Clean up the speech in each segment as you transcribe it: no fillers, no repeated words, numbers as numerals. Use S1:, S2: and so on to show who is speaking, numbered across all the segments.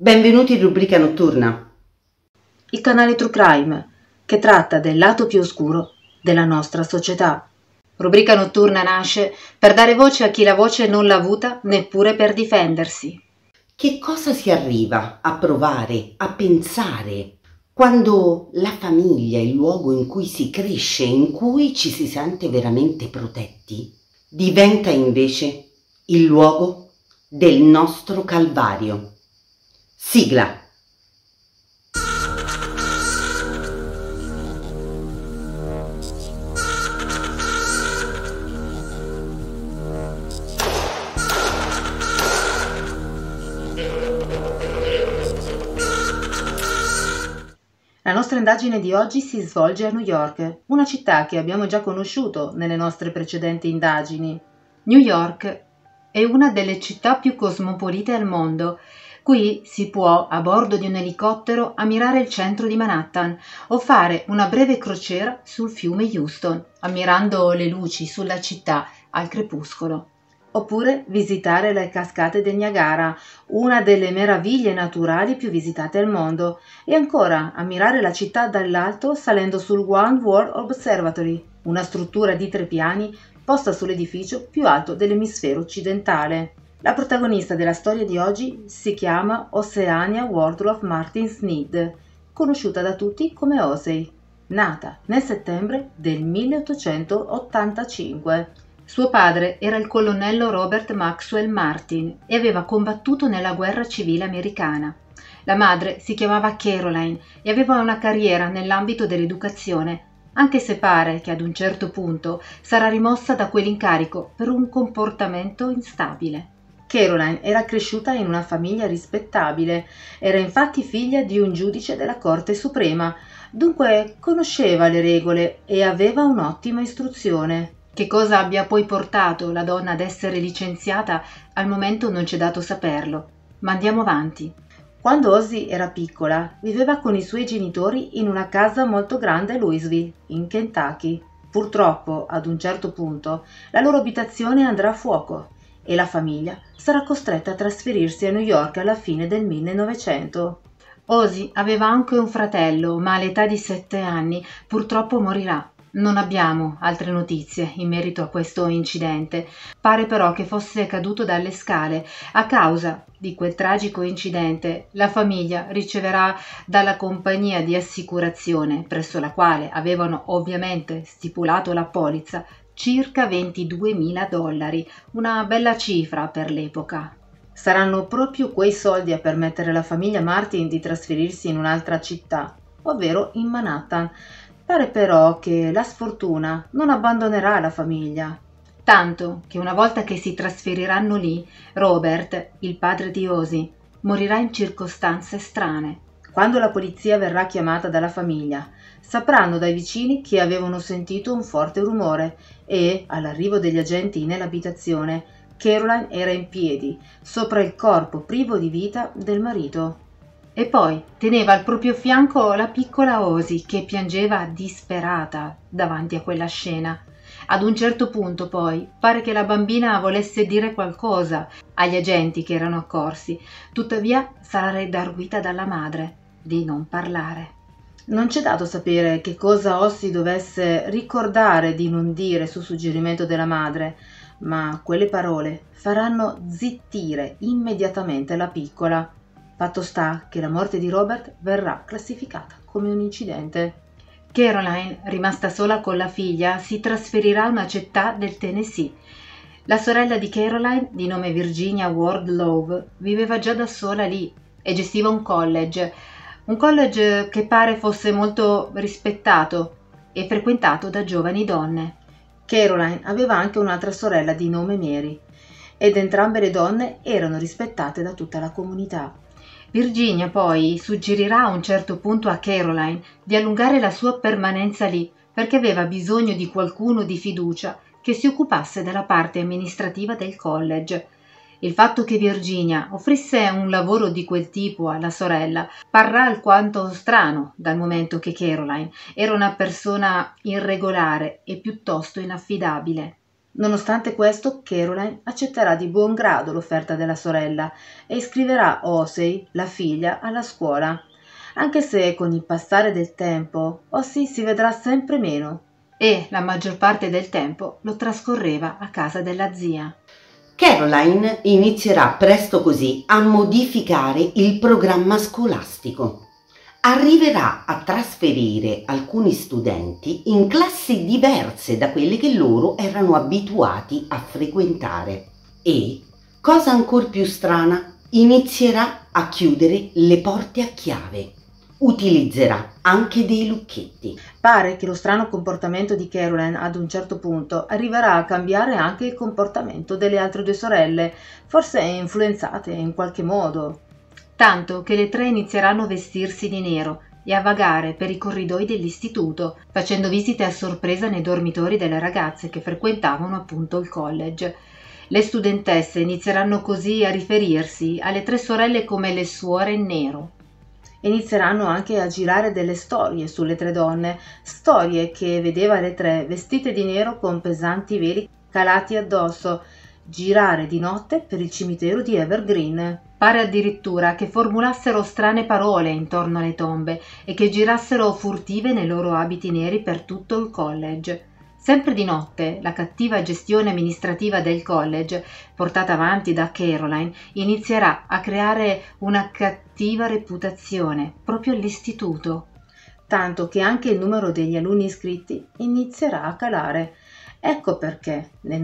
S1: Benvenuti in Rubrica Notturna,
S2: il canale True Crime che tratta del lato più oscuro della nostra società. Rubrica Notturna nasce per dare voce a chi la voce non l'ha avuta neppure per difendersi.
S1: che cosa si arriva a provare, a pensare quando la famiglia è il luogo in cui si cresce, in cui ci si sente veramente protetti, diventa invece il luogo del nostro calvario. Sigla.
S2: La nostra indagine di oggi si svolge a New York, una città che abbiamo già conosciuto nelle nostre precedenti indagini. New York è una delle città più cosmopolite al mondo. Qui si può, a bordo di un elicottero, ammirare il centro di Manhattan o fare una breve crociera sul fiume Houston, ammirando le luci sulla città al crepuscolo. Oppure visitare le cascate del Niagara, una delle meraviglie naturali più visitate al mondo, e ancora ammirare la città dall'alto salendo sul One World Observatory, una struttura di 3 piani posta sull'edificio più alto dell'emisfero occidentale. La protagonista della storia di oggi si chiama Oceania Wardroth Martin Sneed, conosciuta da tutti come Osei, nata nel settembre del 1885. Suo padre era il colonnello Robert Maxwell Martin e aveva combattuto nella guerra civile americana. La madre si chiamava Caroline e aveva una carriera nell'ambito dell'educazione, anche se pare che ad un certo punto sarà rimossa da quell'incarico per un comportamento instabile. Caroline era cresciuta in una famiglia rispettabile, era infatti figlia di un giudice della Corte Suprema, dunque conosceva le regole e aveva un'ottima istruzione. Che cosa abbia poi portato la donna ad essere licenziata al momento non c'è dato saperlo, ma andiamo avanti. Quando Ozzy era piccola, viveva con i suoi genitori in una casa molto grande a Louisville, in Kentucky. Purtroppo, ad un certo punto, la loro abitazione andrà a fuoco e la famiglia sarà costretta a trasferirsi a New York alla fine del 1900. Ozzy aveva anche un fratello, ma all'età di 7 anni purtroppo morirà. Non abbiamo altre notizie in merito a questo incidente. Pare però che fosse caduto dalle scale. A causa di quel tragico incidente, la famiglia riceverà dalla compagnia di assicurazione, presso la quale avevano ovviamente stipulato la polizza, circa $22.000, una bella cifra per l'epoca. Saranno proprio quei soldi a permettere alla famiglia Martin di trasferirsi in un'altra città, ovvero in Manhattan. Pare però che la sfortuna non abbandonerà la famiglia, tanto che una volta che si trasferiranno lì, Robert, il padre di Ozzy, morirà in circostanze strane. Quando la polizia verrà chiamata dalla famiglia, sapranno dai vicini che avevano sentito un forte rumore e, all'arrivo degli agenti nell'abitazione, Caroline era in piedi, sopra il corpo privo di vita del marito. E poi teneva al proprio fianco la piccola Ozzy che piangeva disperata davanti a quella scena. Ad un certo punto poi pare che la bambina volesse dire qualcosa agli agenti che erano accorsi, tuttavia sarà redarguita dalla madre di non parlare. Non c'è dato sapere che cosa Ozzy dovesse ricordare di non dire su suggerimento della madre, ma quelle parole faranno zittire immediatamente la piccola. Fatto sta che la morte di Robert verrà classificata come un incidente. Caroline, rimasta sola con la figlia, si trasferirà a una città del Tennessee. La sorella di Caroline, di nome Virginia Ward Love, viveva già da sola lì e gestiva un college che pare fosse molto rispettato e frequentato da giovani donne. Caroline aveva anche un'altra sorella di nome Mary ed entrambe le donne erano rispettate da tutta la comunità. Virginia poi suggerirà a un certo punto a Caroline di allungare la sua permanenza lì perché aveva bisogno di qualcuno di fiducia che si occupasse della parte amministrativa del college. Il fatto che Virginia offrisse un lavoro di quel tipo alla sorella parrà alquanto strano, dal momento che Caroline era una persona irregolare e piuttosto inaffidabile. Nonostante questo, Caroline accetterà di buon grado l'offerta della sorella e iscriverà Osei, la figlia, alla scuola, anche se con il passare del tempo Osei si vedrà sempre meno e la maggior parte del tempo lo trascorreva a casa della zia.
S1: Caroline inizierà presto così a modificare il programma scolastico. Arriverà a trasferire alcuni studenti in classi diverse da quelle che loro erano abituati a frequentare e, cosa ancor più strana, inizierà a chiudere le porte a chiave. Utilizzerà anche dei lucchetti.
S2: Pare che lo strano comportamento di Caroline ad un certo punto arriverà a cambiare anche il comportamento delle altre due sorelle, forse influenzate in qualche modo. Tanto che le tre inizieranno a vestirsi di nero e a vagare per i corridoi dell'istituto, facendo visite a sorpresa nei dormitori delle ragazze che frequentavano appunto il college. Le studentesse inizieranno così a riferirsi alle tre sorelle come le suore in nero. Inizieranno anche a girare delle storie sulle tre donne, storie che vedeva le tre vestite di nero con pesanti veli calati addosso, girare di notte per il cimitero di Evergreen. Pare addirittura che formulassero strane parole intorno alle tombe e che girassero furtive nei loro abiti neri per tutto il college. Sempre di notte, la cattiva gestione amministrativa del college, portata avanti da Caroline, inizierà a creare una cattiva reputazione proprio all'istituto, tanto che anche il numero degli alunni iscritti inizierà a calare. Ecco perché nel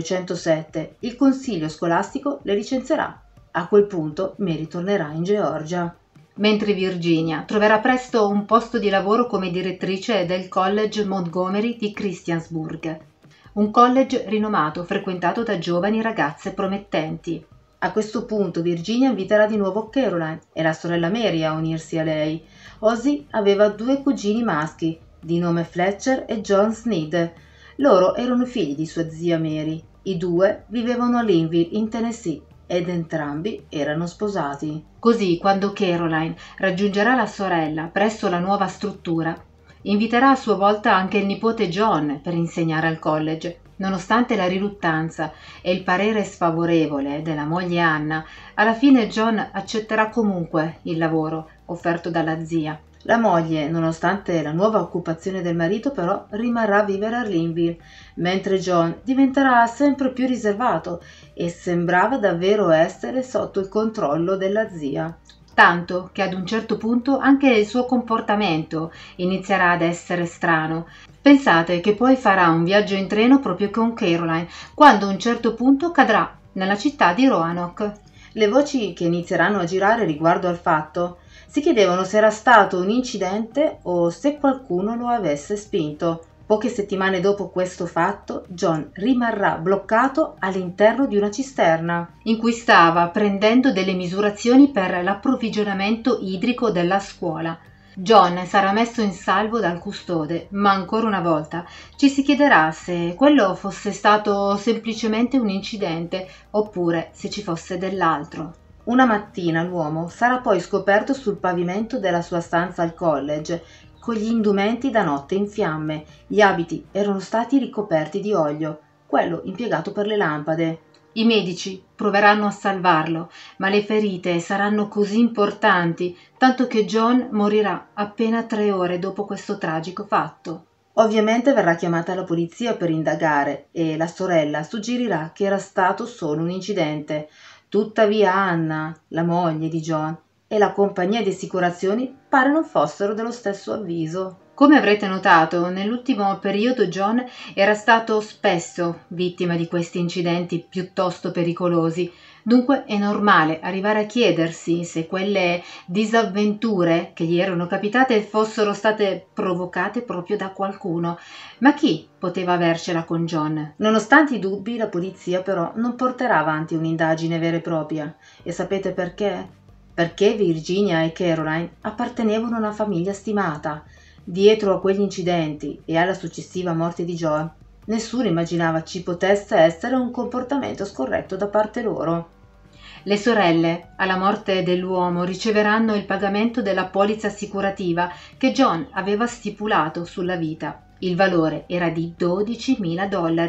S2: 1907 il consiglio scolastico le licenzierà. A quel punto Mary tornerà in Georgia. Mentre Virginia troverà presto un posto di lavoro come direttrice del College Montgomery di Christiansburg, un college rinomato frequentato da giovani ragazze promettenti. A questo punto Virginia inviterà di nuovo Caroline e la sorella Mary a unirsi a lei. Ozzy aveva due cugini maschi, di nome Fletcher e John Sneed. Loro erano figli di sua zia Mary. I due vivevano a Linville, in Tennessee, ed entrambi erano sposati. Così, quando Caroline raggiungerà la sorella presso la nuova struttura, inviterà a sua volta anche il nipote John per insegnare al college. Nonostante la riluttanza e il parere sfavorevole della moglie Anna, alla fine John accetterà comunque il lavoro offerto dalla zia. La moglie, nonostante la nuova occupazione del marito, però rimarrà a vivere a Linville, mentre John diventerà sempre più riservato e sembrava davvero essere sotto il controllo della zia. Tanto che ad un certo punto anche il suo comportamento inizierà ad essere strano. Pensate che poi farà un viaggio in treno proprio con Caroline, quando a un certo punto cadrà nella città di Roanoke. Le voci che inizieranno a girare riguardo al fatto si chiedevano se era stato un incidente o se qualcuno lo avesse spinto. Poche settimane dopo questo fatto, John rimarrà bloccato all'interno di una cisterna, in cui stava prendendo delle misurazioni per l'approvvigionamento idrico della scuola. John sarà messo in salvo dal custode, ma ancora una volta ci si chiederà se quello fosse stato semplicemente un incidente oppure se ci fosse dell'altro. Una mattina l'uomo sarà poi scoperto sul pavimento della sua stanza al college, con gli indumenti da notte in fiamme. Gli abiti erano stati ricoperti di olio, quello impiegato per le lampade. I medici proveranno a salvarlo, ma le ferite saranno così importanti, tanto che John morirà appena 3 ore dopo questo tragico fatto. Ovviamente verrà chiamata la polizia per indagare e la sorella suggerirà che era stato solo un incidente. Tuttavia Anna, la moglie di John, e la compagnia di assicurazioni pare non fossero dello stesso avviso. Come avrete notato, nell'ultimo periodo John era stato spesso vittima di questi incidenti piuttosto pericolosi. Dunque è normale arrivare a chiedersi se quelle disavventure che gli erano capitate fossero state provocate proprio da qualcuno. Ma chi poteva avercela con John? Nonostante i dubbi, la polizia però non porterà avanti un'indagine vera e propria. E sapete perché? Perché Virginia e Caroline appartenevano a una famiglia stimata. Dietro a quegli incidenti e alla successiva morte di John, nessuno immaginava ci potesse essere un comportamento scorretto da parte loro. Le sorelle, alla morte dell'uomo, riceveranno il pagamento della polizza assicurativa che John aveva stipulato sulla vita. Il valore era di $12.000.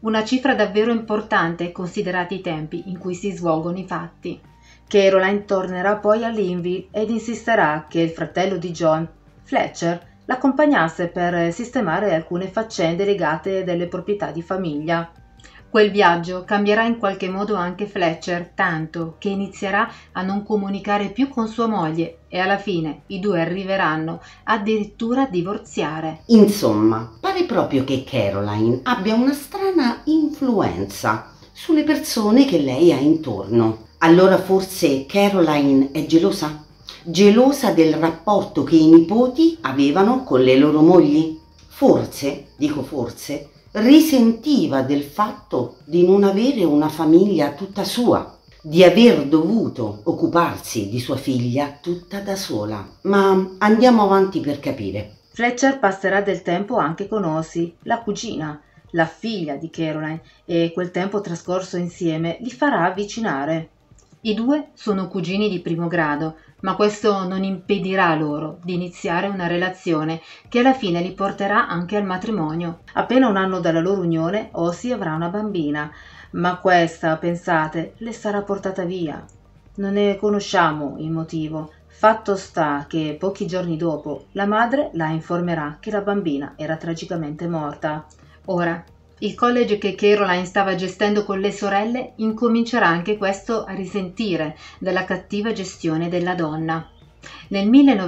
S2: una cifra davvero importante considerati i tempi in cui si svolgono i fatti. Caroline tornerà poi a Linville ed insisterà che il fratello di John, Fletcher, l'accompagnasse per sistemare alcune faccende legate delle proprietà di famiglia. Quel viaggio cambierà in qualche modo anche Fletcher, tanto che inizierà a non comunicare più con sua moglie e alla fine i due arriveranno addirittura a divorziare.
S1: Insomma, pare proprio che Caroline abbia una strana influenza sulle persone che lei ha intorno. Allora forse Caroline è gelosa? Gelosa del rapporto che i nipoti avevano con le loro mogli? Forse, dico forse, risentiva del fatto di non avere una famiglia tutta sua, di aver dovuto occuparsi di sua figlia tutta da sola. Ma andiamo avanti per capire.
S2: Fletcher passerà del tempo anche con Ozzie, la cugina, la figlia di Caroline, e quel tempo trascorso insieme li farà avvicinare. I due sono cugini di primo grado, ma questo non impedirà loro di iniziare una relazione che alla fine li porterà anche al matrimonio. Appena un anno dalla loro unione, Ozzie avrà una bambina, ma questa, pensate, le sarà portata via. Non ne conosciamo il motivo. Fatto sta che pochi giorni dopo la madre la informerà che la bambina era tragicamente morta. Ora, il college che Caroline stava gestendo con le sorelle incomincerà anche questo a risentire della cattiva gestione della donna. Nel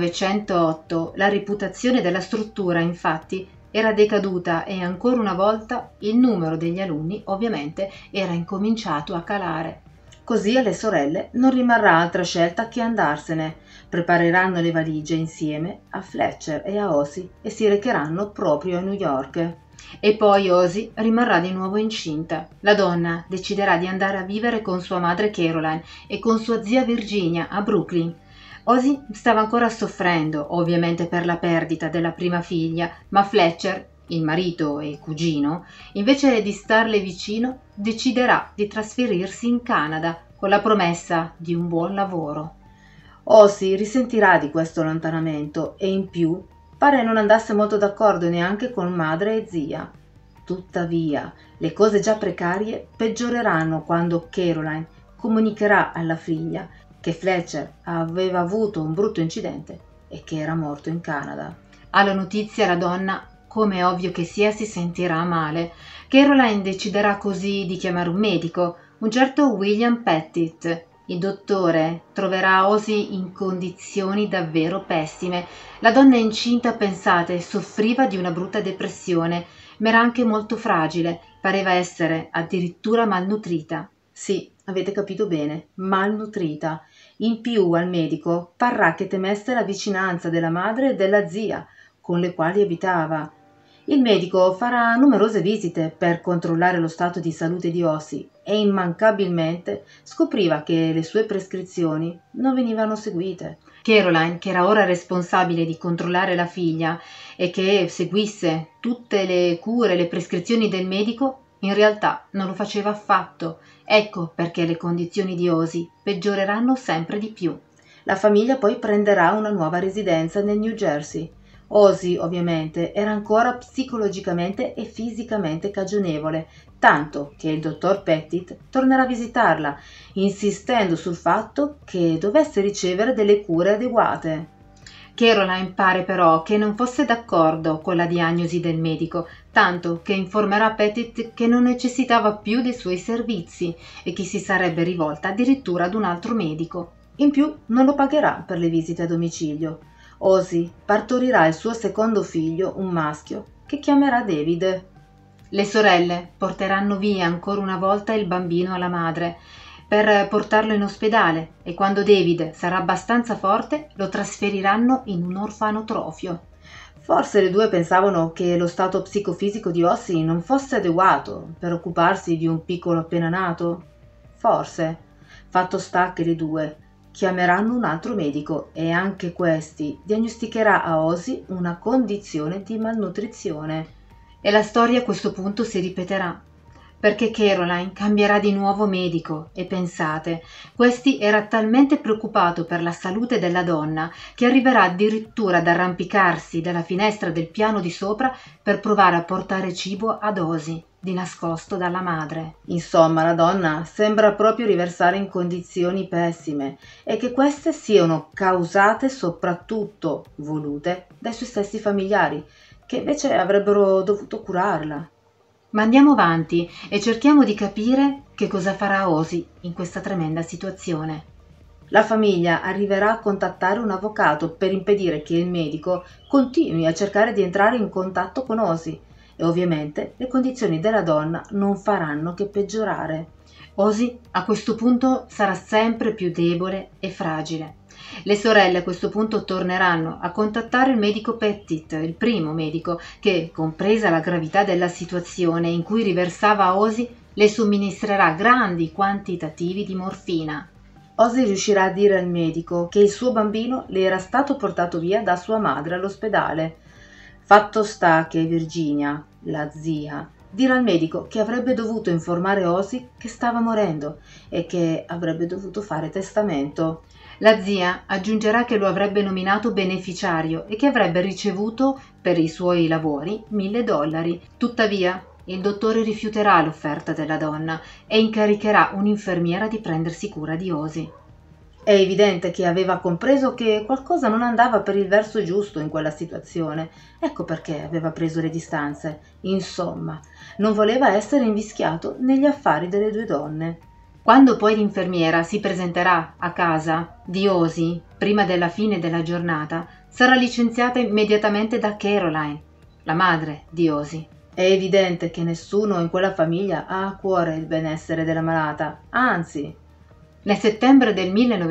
S2: 1908 la reputazione della struttura, infatti, era decaduta e ancora una volta il numero degli alunni, ovviamente, era incominciato a calare. Così alle sorelle non rimarrà altra scelta che andarsene. Prepareranno le valigie insieme a Fletcher e a Ozzie e si recheranno proprio a New York. E poi Ozzie rimarrà di nuovo incinta. La donna deciderà di andare a vivere con sua madre Caroline e con sua zia Virginia a Brooklyn. Ozzie stava ancora soffrendo, ovviamente per la perdita della prima figlia, ma Fletcher, il marito e cugino, invece di starle vicino, deciderà di trasferirsi in Canada con la promessa di un buon lavoro. Ozzie risentirà di questo allontanamento e in più pare non andasse molto d'accordo neanche con madre e zia. Tuttavia, le cose già precarie peggioreranno quando Caroline comunicherà alla figlia che Fletcher aveva avuto un brutto incidente e che era morto in Canada. Alla notizia la donna, come è ovvio che sia, si sentirà male. Caroline deciderà così di chiamare un medico, un certo William Pettit. Il dottore troverà Ozzie in condizioni davvero pessime. La donna incinta, pensate, soffriva di una brutta depressione, ma era anche molto fragile, pareva essere addirittura malnutrita. Sì, avete capito bene, malnutrita. In più al medico parrà che temesse la vicinanza della madre e della zia, con le quali abitava. Il medico farà numerose visite per controllare lo stato di salute di Ozzie e immancabilmente scopriva che le sue prescrizioni non venivano seguite. Caroline, che era ora responsabile di controllare la figlia e che seguisse tutte le cure e le prescrizioni del medico, in realtà non lo faceva affatto. Ecco perché le condizioni di Ozzie peggioreranno sempre di più. La famiglia poi prenderà una nuova residenza nel New Jersey. Ozzie, ovviamente, era ancora psicologicamente e fisicamente cagionevole, tanto che il dottor Pettit tornerà a visitarla, insistendo sul fatto che dovesse ricevere delle cure adeguate. Caroline pare però che non fosse d'accordo con la diagnosi del medico, tanto che informerà Pettit che non necessitava più dei suoi servizi e che si sarebbe rivolta addirittura ad un altro medico. In più non lo pagherà per le visite a domicilio. Ozzie partorirà il suo secondo figlio, un maschio, che chiamerà David. Le sorelle porteranno via ancora una volta il bambino alla madre per portarlo in ospedale e quando David sarà abbastanza forte lo trasferiranno in un orfanotrofio. Forse le due pensavano che lo stato psicofisico di Ozzie non fosse adeguato per occuparsi di un piccolo appena nato. Forse. Fatto sta che le due chiameranno un altro medico e anche questi diagnosticherà a Ozzie una condizione di malnutrizione. E la storia a questo punto si ripeterà, perché Caroline cambierà di nuovo medico e pensate, questi era talmente preoccupato per la salute della donna che arriverà addirittura ad arrampicarsi dalla finestra del piano di sopra per provare a portare cibo ad Ozzie. di nascosto dalla madre.
S3: Insomma, la donna sembra proprio riversare in condizioni pessime e che queste siano causate soprattutto volute dai suoi stessi familiari, che invece avrebbero dovuto curarla.
S2: Ma andiamo avanti e cerchiamo di capire che cosa farà Ozzy in questa tremenda situazione.
S3: La famiglia arriverà a contattare un avvocato per impedire che il medico continui a cercare di entrare in contatto con Ozzy e ovviamente le condizioni della donna non faranno che peggiorare.
S2: Ozzy a questo punto sarà sempre più debole e fragile. Le sorelle a questo punto torneranno a contattare il medico Pettit, il primo medico che, compresa la gravità della situazione in cui riversava Ozzy, le somministrerà grandi quantitativi di morfina.
S3: Ozzy riuscirà a dire al medico che il suo bambino le era stato portato via da sua madre all'ospedale. Fatto sta che Virginia, la zia, dirà al medico che avrebbe dovuto informare Ozzy che stava morendo e che avrebbe dovuto fare testamento.
S2: La zia aggiungerà che lo avrebbe nominato beneficiario e che avrebbe ricevuto per i suoi lavori $1.000. Tuttavia, il dottore rifiuterà l'offerta della donna e incaricherà un'infermiera di prendersi cura di Ozzy.
S3: È evidente che aveva compreso che qualcosa non andava per il verso giusto in quella situazione, ecco perché aveva preso le distanze. Insomma, non voleva essere invischiato negli affari delle due donne.
S2: Quando poi l'infermiera si presenterà a casa di Ozzy prima della fine della giornata, sarà licenziata immediatamente da Caroline, la madre di Ozzy.
S3: È evidente che nessuno in quella famiglia ha a cuore il benessere della malata, anzi.
S2: Nel settembre del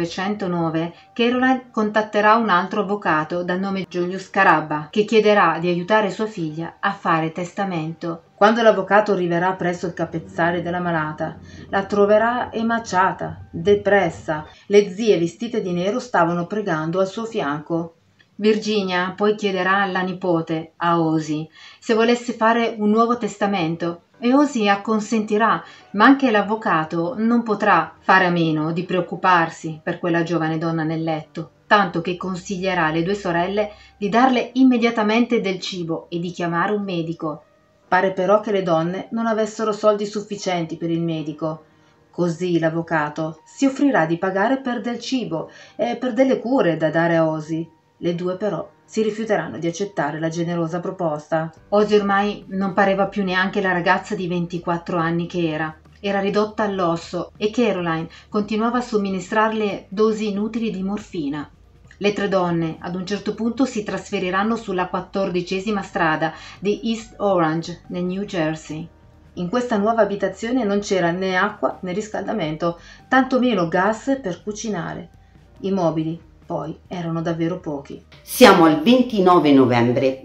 S2: 1909 Caroline contatterà un altro avvocato dal nome Julius Carabba che chiederà di aiutare sua figlia a fare testamento.
S3: Quando l'avvocato arriverà presso il capezzale della malata, la troverà emaciata, depressa. Le zie vestite di nero stavano pregando al suo fianco.
S2: Virginia poi chiederà alla nipote, a Ozzy, se volesse fare un nuovo testamento e Ozzy acconsentirà, ma anche l'avvocato non potrà fare a meno di preoccuparsi per quella giovane donna nel letto, tanto che consiglierà alle due sorelle di darle immediatamente del cibo e di chiamare un medico.
S3: Pare però che le donne non avessero soldi sufficienti per il medico. Così l'avvocato si offrirà di pagare per del cibo e per delle cure da dare a Ozzy. Le due però si rifiuteranno di accettare la generosa proposta.
S2: Ozzy ormai non pareva più neanche la ragazza di 24 anni che era ridotta all'osso e Caroline continuava a somministrarle dosi inutili di morfina. Le tre donne ad un certo punto si trasferiranno sulla 14ª strada di East Orange, nel New Jersey.
S3: In questa nuova abitazione non c'era né acqua né riscaldamento, tantomeno gas per cucinare. I mobili poi erano davvero pochi.
S1: Siamo al 29 novembre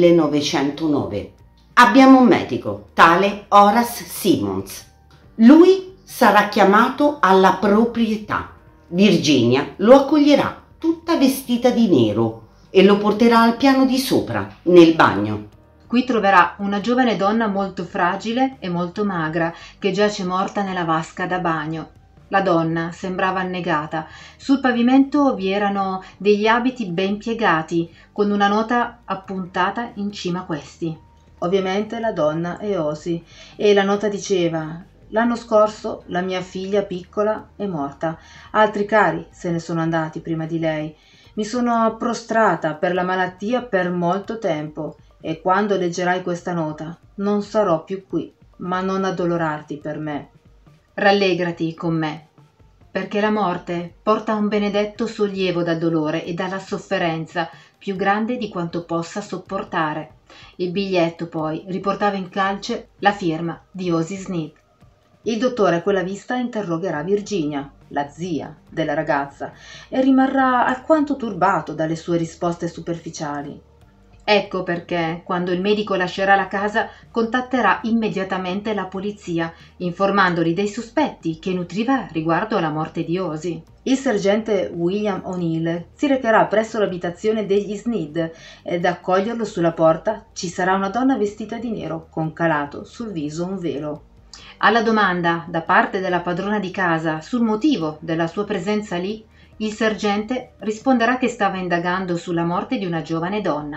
S1: 1909. Abbiamo un medico, tale Horace Simmons. Lui sarà chiamato alla proprietà. Virginia lo accoglierà tutta vestita di nero e lo porterà al piano di sopra, nel bagno.
S2: Qui troverà una giovane donna molto fragile e molto magra che giace morta nella vasca da bagno. La donna sembrava annegata. Sul pavimento vi erano degli abiti ben piegati, con una nota appuntata in cima a questi.
S3: Ovviamente la donna è Ozzy e la nota diceva: l'anno scorso la mia figlia piccola è morta, altri cari se ne sono andati prima di lei. Mi sono prostrata per la malattia per molto tempo e quando leggerai questa nota non sarò più qui, ma non addolorarti per me.
S2: Rallegrati con me, perché la morte porta un benedetto sollievo dal dolore e dalla sofferenza più grande di quanto possa sopportare. Il biglietto poi riportava in calce la firma di Ozzy Smith.
S3: Il dottore a quella vista interrogherà Virginia, la zia della ragazza, e rimarrà alquanto turbato dalle sue risposte superficiali.
S2: Ecco perché, quando il medico lascerà la casa, contatterà immediatamente la polizia, informandoli dei sospetti che nutriva riguardo alla morte di Ozzy.
S3: Il sergente William O'Neill si recherà presso l'abitazione degli Sneed ed ad accoglierlo sulla porta ci sarà una donna vestita di nero, con calato sul viso un velo.
S2: Alla domanda da parte della padrona di casa sul motivo della sua presenza lì, il sergente risponderà che stava indagando sulla morte di una giovane donna.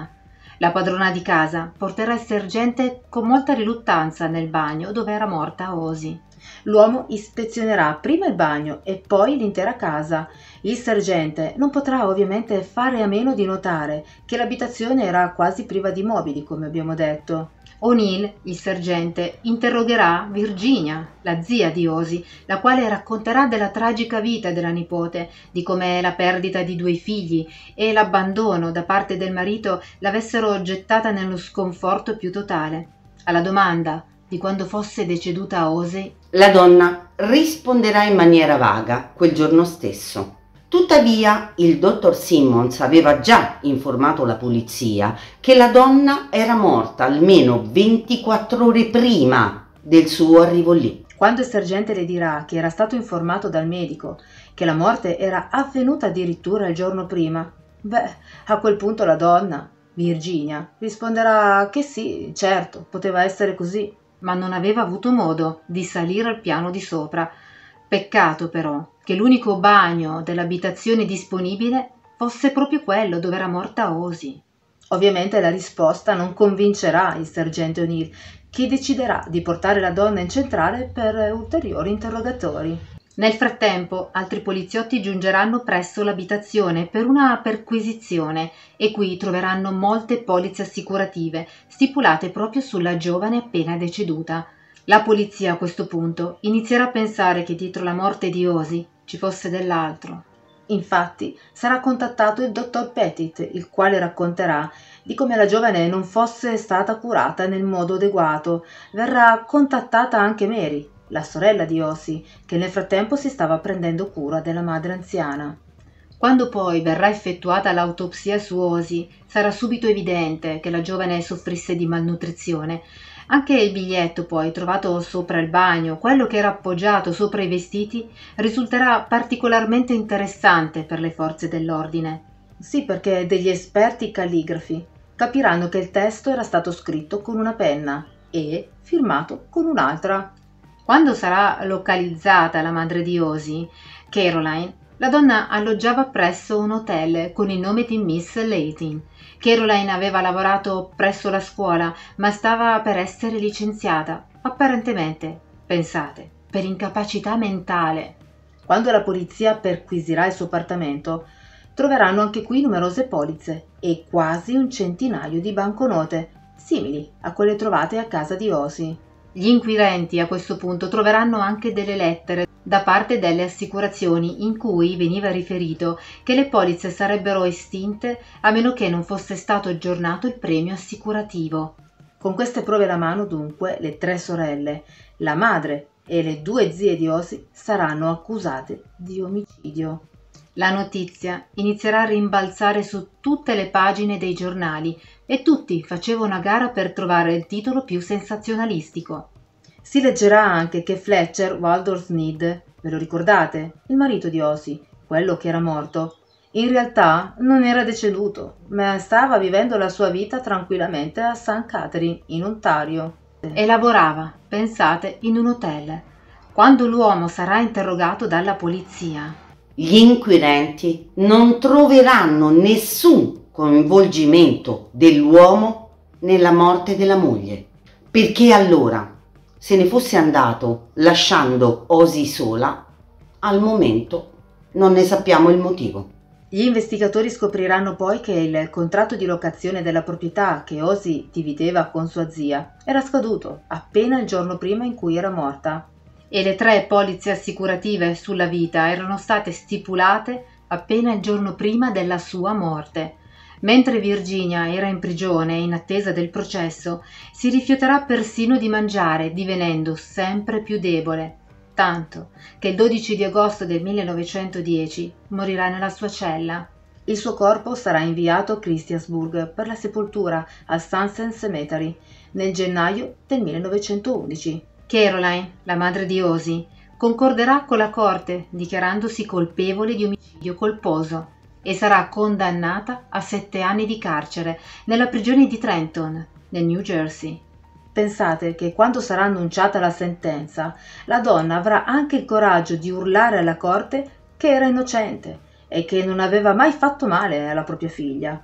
S2: La padrona di casa porterà il sergente con molta riluttanza nel bagno dove era morta Osy.
S3: L'uomo ispezionerà prima il bagno e poi l'intera casa. Il sergente non potrà ovviamente fare a meno di notare che l'abitazione era quasi priva di mobili, come abbiamo detto.
S2: O'Neill, il sergente, interrogherà Virginia, la zia di Osy, la quale racconterà della tragica vita della nipote, di come la perdita di 2 figli e l'abbandono da parte del marito l'avessero gettata nello sconforto più totale. Alla domanda di quando fosse deceduta Osy,
S1: la donna risponderà in maniera vaga quel giorno stesso. Tuttavia, il dottor Simmons aveva già informato la polizia che la donna era morta almeno 24 ore prima del suo arrivo lì.
S3: Quando il sergente le dirà che era stato informato dal medico che la morte era avvenuta addirittura il giorno prima, a quel punto la donna, Virginia, risponderà che sì, certo, poteva essere così.
S2: Ma non aveva avuto modo di salire al piano di sopra. Peccato però che l'unico bagno dell'abitazione disponibile fosse proprio quello dove era morta Osy.
S3: Ovviamente la risposta non convincerà il sergente O'Neill, che deciderà di portare la donna in centrale per ulteriori interrogatori.
S2: Nel frattempo, altri poliziotti giungeranno presso l'abitazione per una perquisizione e qui troveranno molte polizze assicurative stipulate proprio sulla giovane appena deceduta. La polizia a questo punto inizierà a pensare che dietro la morte di Osy ci fosse dell'altro.
S3: Infatti sarà contattato il dottor Pettit, il quale racconterà di come la giovane non fosse stata curata nel modo adeguato. Verrà contattata anche Mary, la sorella di Osy, che nel frattempo si stava prendendo cura della madre anziana.
S2: Quando poi verrà effettuata l'autopsia su Osy, sarà subito evidente che la giovane soffrisse di malnutrizione. Anche il biglietto poi trovato sopra il bagno, quello che era appoggiato sopra i vestiti, risulterà particolarmente interessante per le forze dell'ordine.
S3: Sì, perché degli esperti calligrafi capiranno che il testo era stato scritto con una penna e firmato con un'altra.
S2: Quando sarà localizzata la madre di Osy, Caroline, la donna alloggiava presso un hotel con il nome di Miss Leighton. Caroline aveva lavorato presso la scuola, ma stava per essere licenziata, apparentemente, pensate, per incapacità mentale.
S3: Quando la polizia perquisirà il suo appartamento, troveranno anche qui numerose polizze e quasi un centinaio di banconote, simili a quelle trovate a casa di Osy.
S2: Gli inquirenti a questo punto troveranno anche delle lettere da parte delle assicurazioni in cui veniva riferito che le polizze sarebbero estinte a meno che non fosse stato aggiornato il premio assicurativo.
S3: Con queste prove alla mano, dunque, le 3 sorelle, la madre e le 2 zie di Osy saranno accusate di omicidio.
S2: La notizia inizierà a rimbalzare su tutte le pagine dei giornali e tutti facevano a gara per trovare il titolo più sensazionalistico.
S3: Si leggerà anche che Fletcher Waldorf Sneed, ve lo ricordate? Il marito di Osy, quello che era morto, in realtà non era deceduto, ma stava vivendo la sua vita tranquillamente a St. Catherine, in Ontario.
S2: E lavorava, pensate, in un hotel. Quando l'uomo sarà interrogato dalla polizia,
S1: gli inquirenti non troveranno nessun coinvolgimento dell'uomo nella morte della moglie, perché allora se ne fosse andato lasciando Osy sola, al momento non ne sappiamo il motivo.
S3: Gli investigatori scopriranno poi che il contratto di locazione della proprietà che Osy divideva con sua zia era scaduto appena il giorno prima in cui era morta.
S2: E le 3 polizze assicurative sulla vita erano state stipulate appena il giorno prima della sua morte. Mentre Virginia era in prigione in attesa del processo, si rifiuterà persino di mangiare, divenendo sempre più debole, tanto che il 12 di agosto del 1910 morirà nella sua cella.
S3: Il suo corpo sarà inviato a Christiansburg per la sepoltura al Sunset Cemetery nel gennaio del 1911.
S2: Caroline, la madre di Osy, concorderà con la corte dichiarandosi colpevole di omicidio colposo e sarà condannata a 7 anni di carcere nella prigione di Trenton, nel New Jersey.
S3: Pensate che quando sarà annunciata la sentenza, la donna avrà anche il coraggio di urlare alla corte che era innocente e che non aveva mai fatto male alla propria figlia.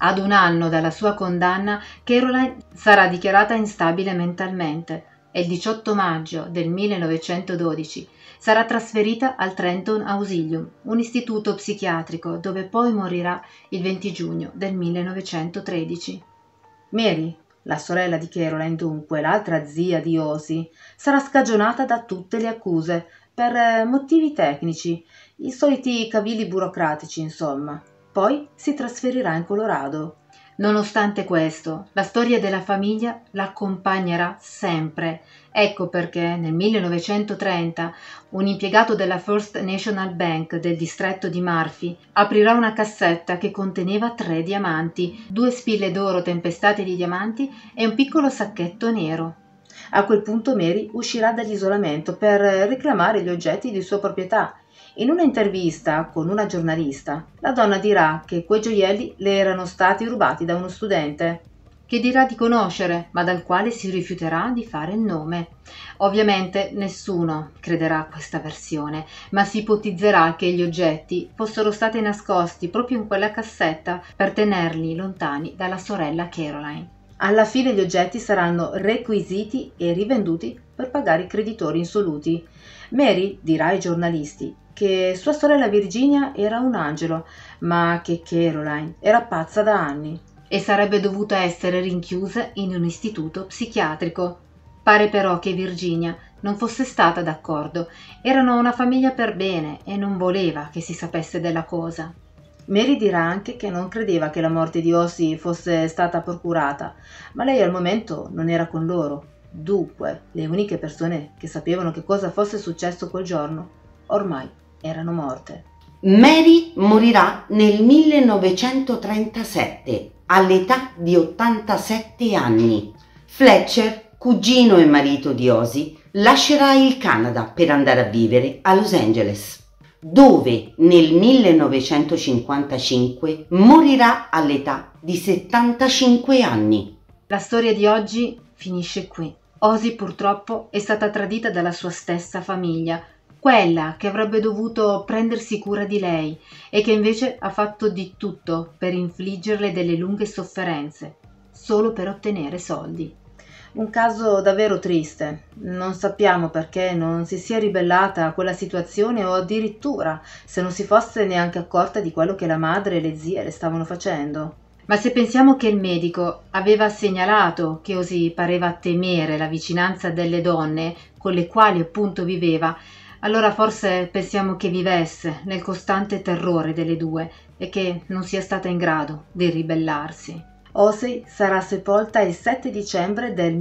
S2: Ad 1 anno dalla sua condanna, Caroline sarà dichiarata instabile mentalmente e il 18 maggio del 1912 sarà trasferita al Trenton Ausilium, un istituto psichiatrico dove poi morirà il 20 giugno del 1913.
S3: Mary, la sorella di Caroline, dunque, l'altra zia di Ozzy, sarà scagionata da tutte le accuse per motivi tecnici, i soliti cavilli burocratici, insomma. Poi si trasferirà in Colorado.
S2: Nonostante questo, la storia della famiglia l'accompagnerà sempre. Ecco perché nel 1930 un impiegato della First National Bank del distretto di Murphy aprirà una cassetta che conteneva 3 diamanti, 2 spille d'oro tempestate di diamanti e un piccolo sacchetto nero.
S3: A quel punto Mary uscirà dall'isolamento per reclamare gli oggetti di sua proprietà. In una intervista con una giornalista, la donna dirà che quei gioielli le erano stati rubati da uno studente,
S2: che dirà di conoscere, ma dal quale si rifiuterà di fare il nome. Ovviamente nessuno crederà a questa versione, ma si ipotizzerà che gli oggetti fossero stati nascosti proprio in quella cassetta per tenerli lontani dalla sorella Caroline.
S3: Alla fine gli oggetti saranno requisiti e rivenduti per pagare i creditori insoluti. Mary dirà ai giornalisti che sua sorella Virginia era un angelo, ma che Caroline era pazza da anni
S2: e sarebbe dovuta essere rinchiusa in un istituto psichiatrico. Pare però che Virginia non fosse stata d'accordo. Erano una famiglia per bene e non voleva che si sapesse della cosa.
S3: Mary dirà anche che non credeva che la morte di Ozzy fosse stata procurata, ma lei al momento non era con loro. Dunque, le uniche persone che sapevano che cosa fosse successo quel giorno, ormai erano morte.
S1: Mary morirà nel 1937 all'età di 87 anni. Fletcher, cugino e marito di Ozzy, lascerà il Canada per andare a vivere a Los Angeles, dove nel 1955 morirà all'età di 75 anni.
S2: La storia di oggi finisce qui. Ozzy purtroppo è stata tradita dalla sua stessa famiglia, quella che avrebbe dovuto prendersi cura di lei e che invece ha fatto di tutto per infliggerle delle lunghe sofferenze, solo per ottenere soldi.
S3: Un caso davvero triste. Non sappiamo perché non si sia ribellata a quella situazione o addirittura se non si fosse neanche accorta di quello che la madre e le zie le stavano facendo.
S2: Ma se pensiamo che il medico aveva segnalato che Ozzy pareva temere la vicinanza delle donne con le quali appunto viveva, allora forse pensiamo che vivesse nel costante terrore delle due e che non sia stata in grado di ribellarsi.
S3: Ozzy sarà sepolta il 7 dicembre del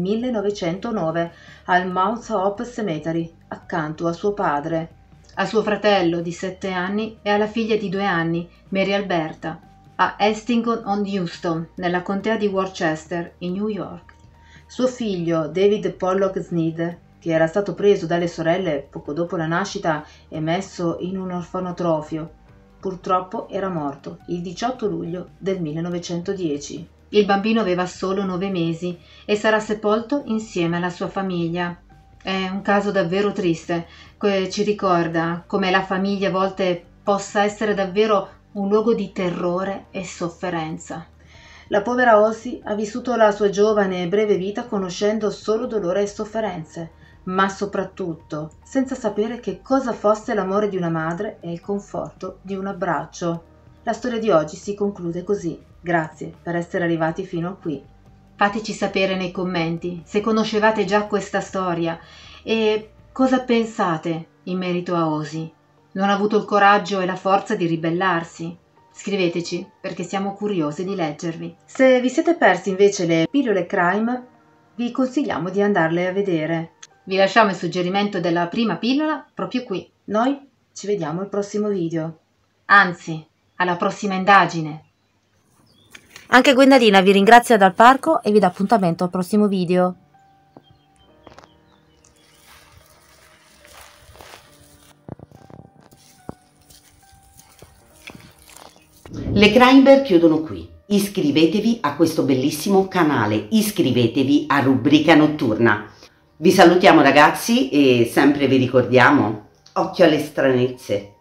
S3: 1909 al Mount Hope Cemetery, accanto a suo padre,
S2: a suo fratello di 7 anni e alla figlia di 2 anni, Mary Alberta, a Hastings-on-Houston, nella contea di Worcester, in New York.
S3: Suo figlio, David Pollock Sneed, che era stato preso dalle sorelle poco dopo la nascita e messo in un orfanotrofio, purtroppo era morto il 18 luglio del 1910.
S2: Il bambino aveva solo 9 mesi e sarà sepolto insieme alla sua famiglia. È un caso davvero triste, che ci ricorda come la famiglia a volte possa essere davvero un luogo di terrore e sofferenza.
S3: La povera Ozzy ha vissuto la sua giovane e breve vita conoscendo solo dolore e sofferenze, ma soprattutto senza sapere che cosa fosse l'amore di una madre e il conforto di un abbraccio. La storia di oggi si conclude così. Grazie per essere arrivati fino a qui.
S2: Fateci sapere nei commenti se conoscevate già questa storia e cosa pensate in merito a Ozzy. Non ha avuto il coraggio e la forza di ribellarsi? Scriveteci perché siamo curiosi di leggervi.
S3: Se vi siete persi invece le pillole crime, vi consigliamo di andarle a vedere.
S2: Vi lasciamo il suggerimento della prima pillola proprio qui.
S3: Noi ci vediamo al prossimo video.
S2: Anzi, alla prossima indagine.
S4: Anche Gwendalina vi ringrazia dal parco e vi dà appuntamento al prossimo video.
S1: Le Crimebear chiudono qui. Iscrivetevi a questo bellissimo canale, iscrivetevi a Rubrica Notturna. Vi salutiamo ragazzi e sempre vi ricordiamo, occhio alle stranezze.